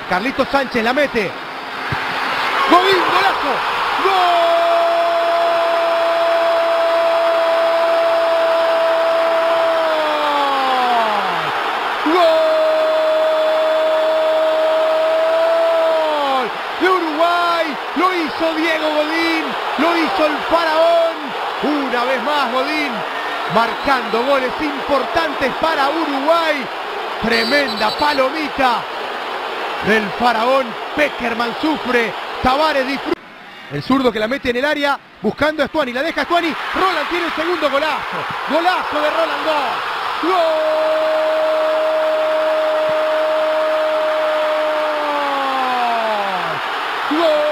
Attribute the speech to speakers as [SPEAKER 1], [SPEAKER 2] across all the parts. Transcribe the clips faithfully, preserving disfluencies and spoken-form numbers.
[SPEAKER 1] Carlitos Sánchez la mete. Godín, golazo. ¡Gol! ¡Gol! De Uruguay. Lo hizo Diego Godín. Lo hizo el faraón. Una vez más Godín. Marcando goles importantes para Uruguay. Tremenda palomita del faraón. Peckerman sufre. Tavares disfruta. El zurdo que la mete en el área. Buscando a Stuani. La deja Stuani. Roland tiene el segundo golazo. Golazo de Roland dos. ¡Gol! ¡Gol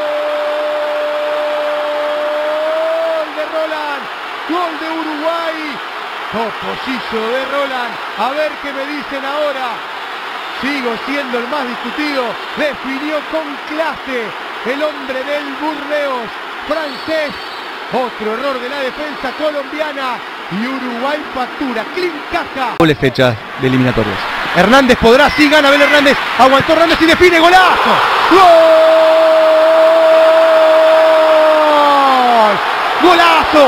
[SPEAKER 1] de Roland! ¡Gol de Uruguay! Topollillo de Roland. A ver qué me dicen ahora. Sigo siendo el más discutido. Definió con clase el hombre del Burdeos francés. Otro error de la defensa colombiana. Y Uruguay factura. Clean caja.
[SPEAKER 2] Doble fecha de eliminatorias.
[SPEAKER 1] Hernández podrá. Sí, gana Abel Hernández. Aguantó Hernández y define. ¡Golazo! ¡Gol! ¡Golazo!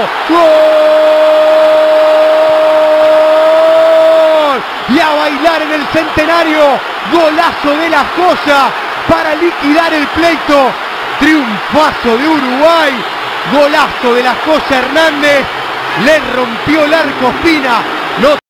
[SPEAKER 1] ¡Gol! Y a bailar en el centenario. Golazo de la Joya para liquidar el pleito. Triunfazo de Uruguay. Golazo de la Joya Hernández. Le rompió el arco Espina. No